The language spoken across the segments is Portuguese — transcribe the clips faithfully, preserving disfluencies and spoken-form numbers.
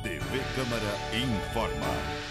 T V Câmara informa.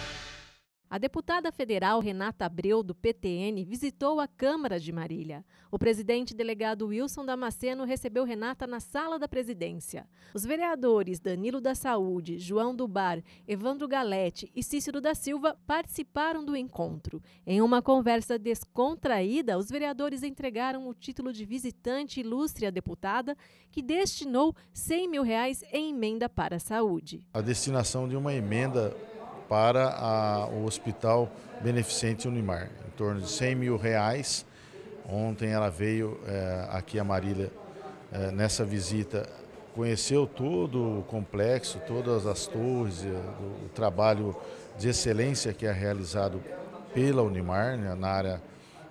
A deputada federal Renata Abreu, do P T N, visitou a Câmara de Marília. O presidente delegado Wilson Damasceno recebeu Renata na sala da presidência. Os vereadores Danilo da Saúde, João do Bar, Evandro Galete e Cícero da Silva participaram do encontro. Em uma conversa descontraída, os vereadores entregaram o título de visitante ilustre à deputada, que destinou cem mil reais em emenda para a saúde. A destinação de uma emenda para a, o Hospital Beneficente Unimar, em torno de cem mil reais. Ontem ela veio é, aqui a Marília é, nessa visita, conheceu todo o complexo, todas as torres, o, o trabalho de excelência que é realizado pela Unimar, né, na área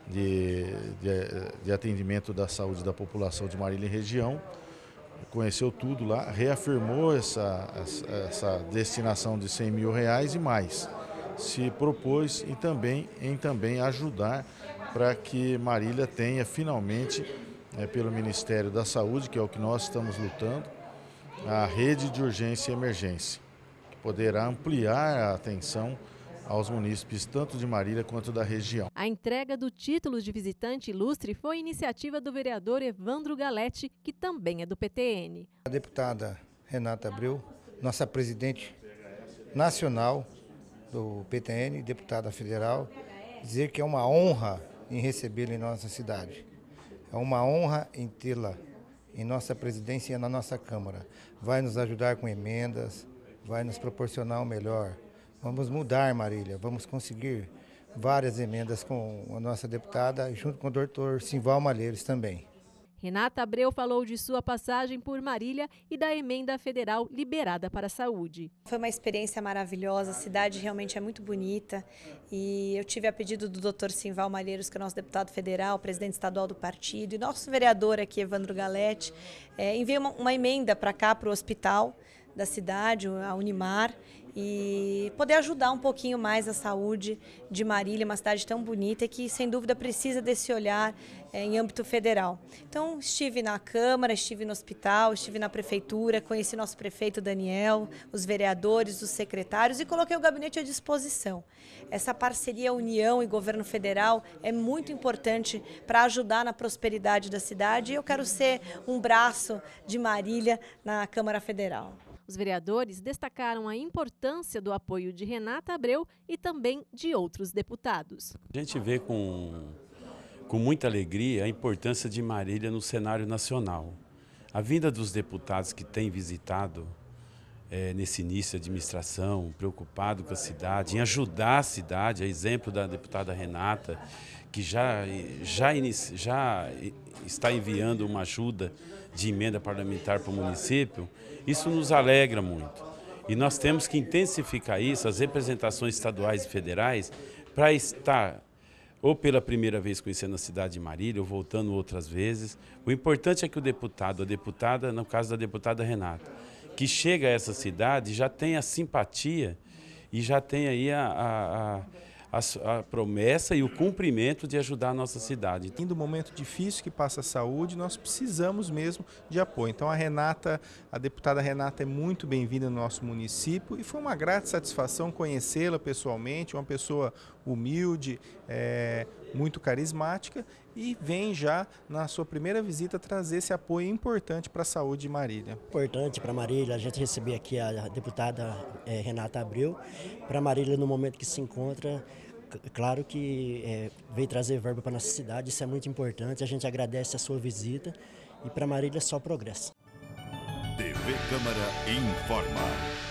de, de, de atendimento da saúde da população de Marília e região. Conheceu tudo lá, reafirmou essa, essa, essa destinação de cem mil reais e mais. Se propôs e também, em também ajudar para que Marília tenha finalmente, é, pelo Ministério da Saúde, que é o que nós estamos lutando, a rede de urgência e emergência, que poderá ampliar a atenção aos munícipes tanto de Marília quanto da região. A entrega do título de visitante ilustre foi iniciativa do vereador Evandro Galete, que também é do P T N. A deputada Renata Abreu, nossa presidente nacional do P T N, deputada federal, dizer que é uma honra em recebê-la em nossa cidade. É uma honra em tê-la em nossa presidência e na nossa Câmara. Vai nos ajudar com emendas, vai nos proporcionar o melhor. Vamos mudar Marília, vamos conseguir várias emendas com a nossa deputada, junto com o doutor Simval Malheiros também. Renata Abreu falou de sua passagem por Marília e da emenda federal liberada para a saúde. Foi uma experiência maravilhosa, a cidade realmente é muito bonita e eu tive a pedido do doutor Simval Malheiros, que é nosso deputado federal, presidente estadual do partido, e nosso vereador aqui, Evandro Galete, é, enviou uma, uma emenda para cá, para o hospital da cidade, a Unimar, e poder ajudar um pouquinho mais a saúde de Marília, uma cidade tão bonita que, sem dúvida, precisa desse olhar é, em âmbito federal. Então, estive na Câmara, estive no hospital, estive na Prefeitura, conheci nosso prefeito Daniel, os vereadores, os secretários e coloquei o gabinete à disposição. Essa parceria União e Governo Federal é muito importante para ajudar na prosperidade da cidade e eu quero ser um braço de Marília na Câmara Federal. Os vereadores destacaram a importância do apoio de Renata Abreu e também de outros deputados. A gente vê com, com muita alegria a importância de Marília no cenário nacional. A vinda dos deputados que têm visitado é, nesse início de administração, preocupado com a cidade, em ajudar a cidade, a exemplo da deputada Renata, que já, já, inicia, já está enviando uma ajuda de emenda parlamentar para o município, isso nos alegra muito. E nós temos que intensificar isso, as representações estaduais e federais, para estar, ou pela primeira vez conhecendo a cidade de Marília, ou voltando outras vezes. O importante é que o deputado, a deputada, no caso da deputada Renata, que chega a essa cidade, já tem a simpatia e já tem aí a... a, a A, a promessa e o cumprimento de ajudar a nossa cidade. No momento difícil que passa a saúde, nós precisamos mesmo de apoio. Então a Renata, a deputada Renata é muito bem-vinda no nosso município e foi uma grata satisfação conhecê-la pessoalmente, uma pessoa humilde, é, muito carismática e vem já na sua primeira visita trazer esse apoio importante para a saúde de Marília. Importante para Marília a gente receber aqui a deputada é, Renata Abreu, para Marília no momento que se encontra. Claro que é, veio trazer verba para a nossa cidade, isso é muito importante, a gente agradece a sua visita e para Marília só progresso. T V Câmara informa.